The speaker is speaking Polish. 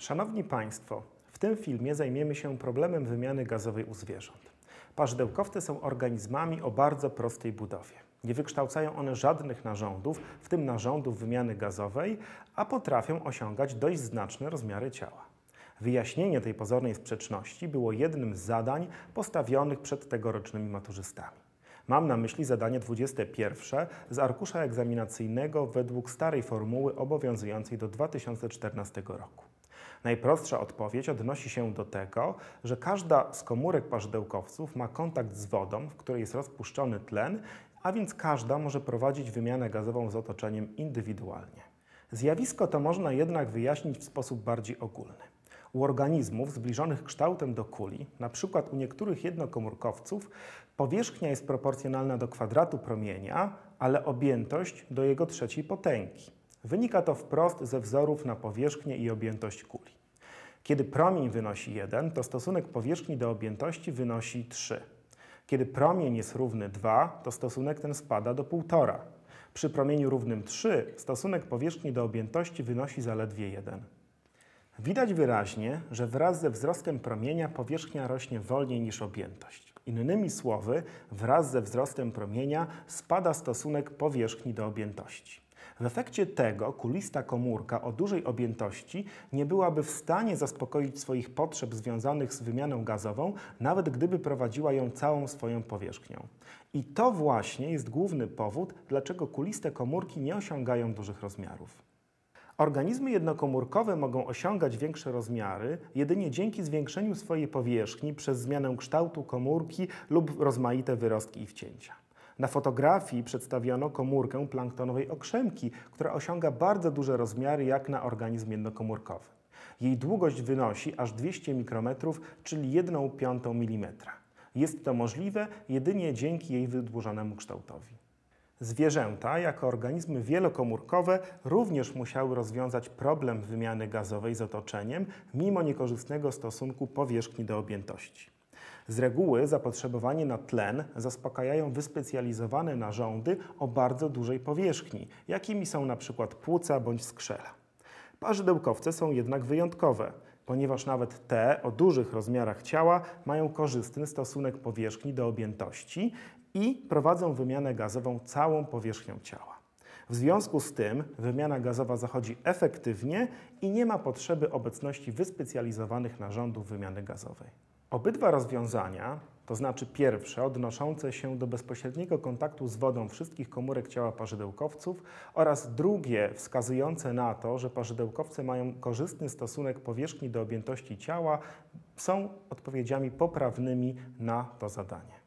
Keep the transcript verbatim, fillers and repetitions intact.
Szanowni Państwo, w tym filmie zajmiemy się problemem wymiany gazowej u zwierząt. Parzydełkowce są organizmami o bardzo prostej budowie. Nie wykształcają one żadnych narządów, w tym narządów wymiany gazowej, a potrafią osiągać dość znaczne rozmiary ciała. Wyjaśnienie tej pozornej sprzeczności było jednym z zadań postawionych przed tegorocznymi maturzystami. Mam na myśli zadanie dwudzieste pierwsze z arkusza egzaminacyjnego według starej formuły obowiązującej do dwa tysiące czternastego roku. Najprostsza odpowiedź odnosi się do tego, że każda z komórek parzydełkowców ma kontakt z wodą, w której jest rozpuszczony tlen, a więc każda może prowadzić wymianę gazową z otoczeniem indywidualnie. Zjawisko to można jednak wyjaśnić w sposób bardziej ogólny. U organizmów zbliżonych kształtem do kuli, np. u niektórych jednokomórkowców, powierzchnia jest proporcjonalna do kwadratu promienia, ale objętość do jego trzeciej potęgi. Wynika to wprost ze wzorów na powierzchnię i objętość kuli. Kiedy promień wynosi jeden, to stosunek powierzchni do objętości wynosi trzy. Kiedy promień jest równy dwa, to stosunek ten spada do półtora. Przy promieniu równym trzy stosunek powierzchni do objętości wynosi zaledwie jeden. Widać wyraźnie, że wraz ze wzrostem promienia powierzchnia rośnie wolniej niż objętość. Innymi słowy, wraz ze wzrostem promienia spada stosunek powierzchni do objętości. W efekcie tego kulista komórka o dużej objętości nie byłaby w stanie zaspokoić swoich potrzeb związanych z wymianą gazową, nawet gdyby prowadziła ją całą swoją powierzchnią. I to właśnie jest główny powód, dlaczego kuliste komórki nie osiągają dużych rozmiarów. Organizmy jednokomórkowe mogą osiągać większe rozmiary jedynie dzięki zwiększeniu swojej powierzchni przez zmianę kształtu komórki lub rozmaite wyrostki i wcięcia. Na fotografii przedstawiono komórkę planktonowej okrzemki, która osiąga bardzo duże rozmiary jak na organizm jednokomórkowy. Jej długość wynosi aż dwieście mikrometrów, czyli jedną piątą milimetra. Jest to możliwe jedynie dzięki jej wydłużonemu kształtowi. Zwierzęta, jako organizmy wielokomórkowe, również musiały rozwiązać problem wymiany gazowej z otoczeniem, mimo niekorzystnego stosunku powierzchni do objętości. Z reguły zapotrzebowanie na tlen zaspokajają wyspecjalizowane narządy o bardzo dużej powierzchni, jakimi są na przykład płuca bądź skrzela. Parzydełkowce są jednak wyjątkowe, ponieważ nawet te o dużych rozmiarach ciała mają korzystny stosunek powierzchni do objętości i prowadzą wymianę gazową całą powierzchnią ciała. W związku z tym wymiana gazowa zachodzi efektywnie i nie ma potrzeby obecności wyspecjalizowanych narządów wymiany gazowej. Obydwa rozwiązania, to znaczy pierwsze odnoszące się do bezpośredniego kontaktu z wodą wszystkich komórek ciała parzydełkowców oraz drugie wskazujące na to, że parzydełkowce mają korzystny stosunek powierzchni do objętości ciała, są odpowiedziami poprawnymi na to zadanie.